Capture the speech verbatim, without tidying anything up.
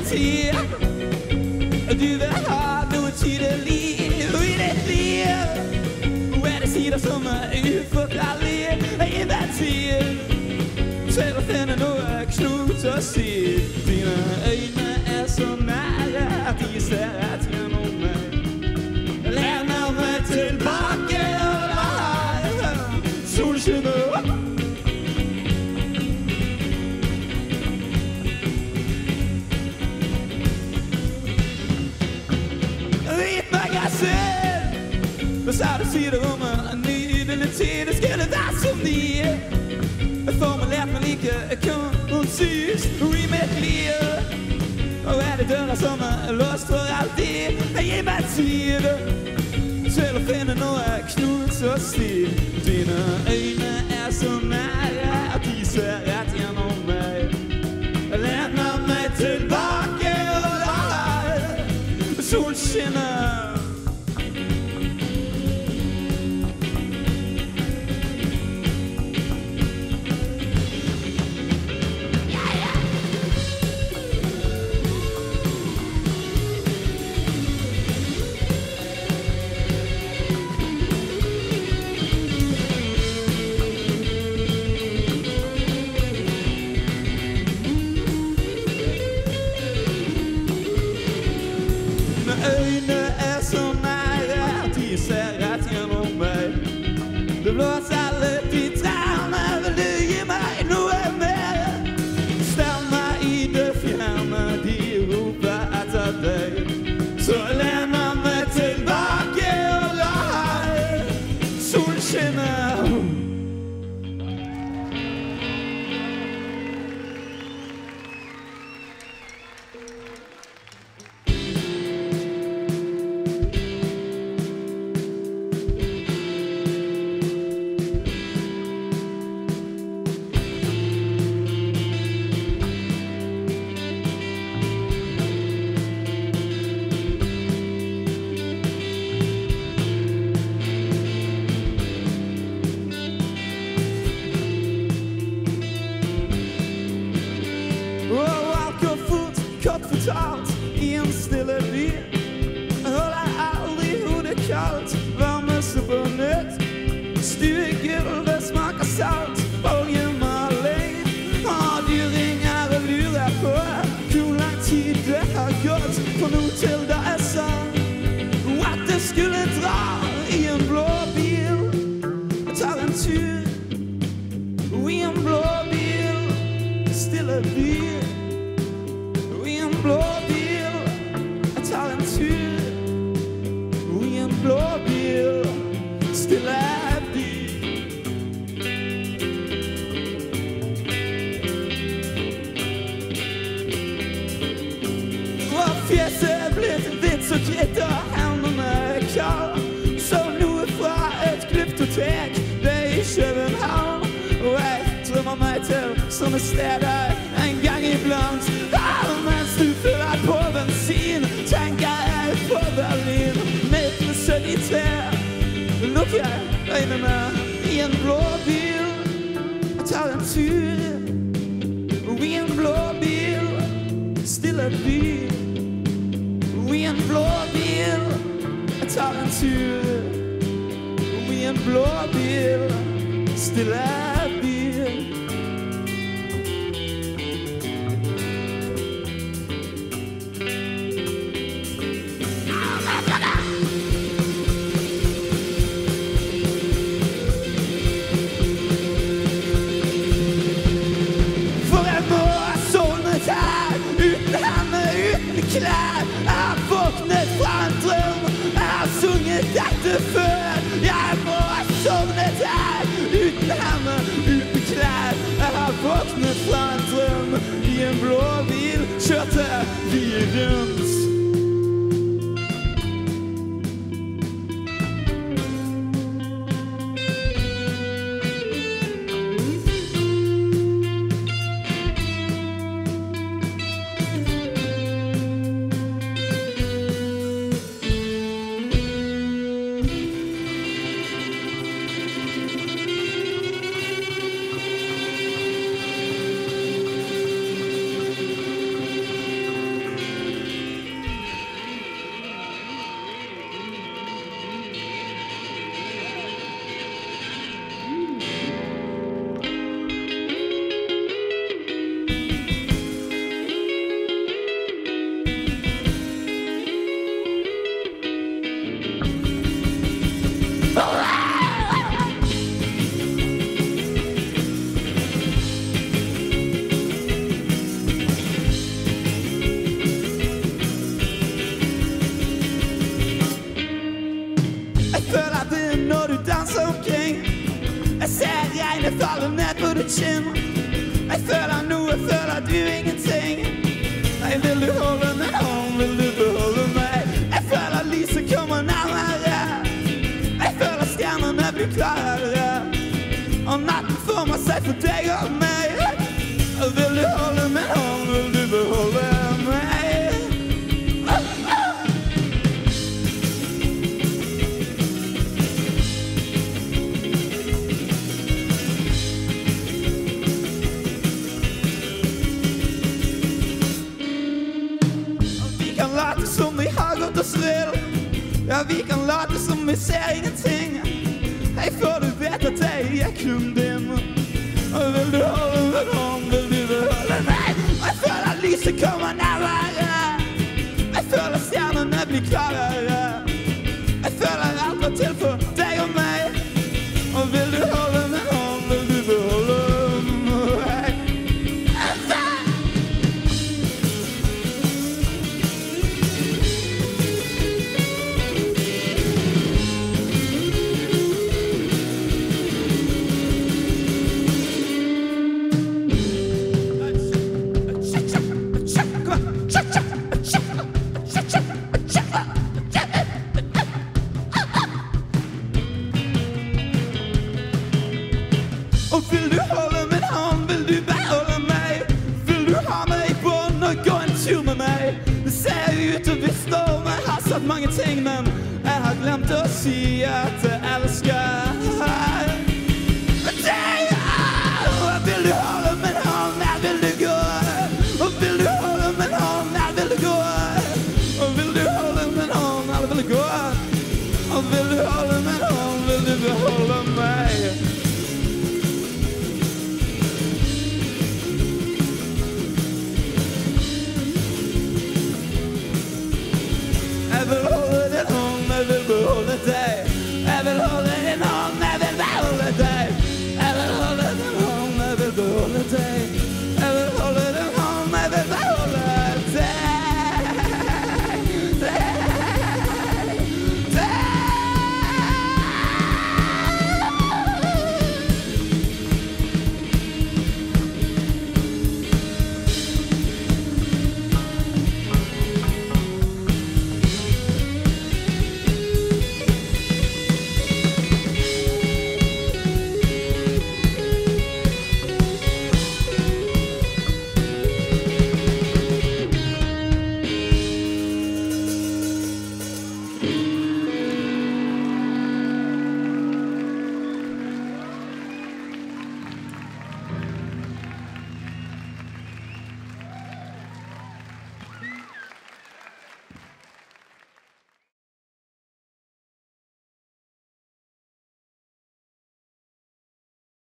tid. Du vil ha noe tydelig i ditt liv. Og er det sider som er uforklarlige i den tid. Til å finne noe knut å si. Dine øyne er så nære at de ser rett gjennom meg. Lener meg tilbake og lar sol skinne opp. Hvit magasin. Og så er det sider om en nydelig tid. Det skulle være som de formulert meg like konsist i mitt liv. Og er det døra som er låst for alltid. Jeg gir meg tid til å finne noe knut og stil. Dine øyne er så nære at de ser rett gjennom meg. Jeg lener meg tilbake og lar sol skinne. Det blåser litt i trærne. Vil du gi meg noe mer? Stell meg i det fjerne. De roper etter deg. Så jeg lener meg tilbake og lar sol skinne. I en stille by holder aldri hodet kaldt. Varmeste på nytt. Stuegulvet smaker salt. Oljemaling. Og du ringer og lurer på hvor lang tid det har gått. For nå til det er sant at det skulle dra i en blå bil. Jeg tar en tur i en blå bil. Stille by. I en blå bil. Jeg tar en tur i en blå bil. Stille by. Og fjeset er blitt hvitt så kvitt og hendene er kald. Så noe fra et glyptotek. Det er i København. Og jeg drømmer meg til sånne steder en gang iblant. Mens du fyller på bensin, tenker jeg på Berlin. nitten syttitre lukker jeg øynene i en blå bil. Jeg tar en tur i en blå bil. Stille by i en blå bil. Jeg tar en tur i en blå bil. Stille by. Klær. Jeg har våknet fra en drøm. Jeg har sunget dette før. Jeg må ha sovnet her uten henne, uten klær. Jeg har våknet fra en drøm. I en blå bil kjørte vi rundt. faller ned på ditt kinn. Jeg føler noe, føler du ingenting. Nei, vil du holde min hånd, vil du beholde meg? Jeg føler lyset kommer nærmere. Jeg føler stjernene blir klarere. Og natten former seg for deg og meg. Vil du holde min hånd, vil du beholde meg? Som vi har gått oss vill. Ja, vi kan late som vi ser ingenting. Hei, for du vet at jeg er kun din. Og vil du holde min hånd, vil du beholde meg? Jeg føler lyset kommer nærmere. Jeg føler stjernene blir klarere. Jeg føler alt var til for deg og meg. Og vil du holde min hånd, vil du beholde meg? Mange ting, men jeg har glemt å si at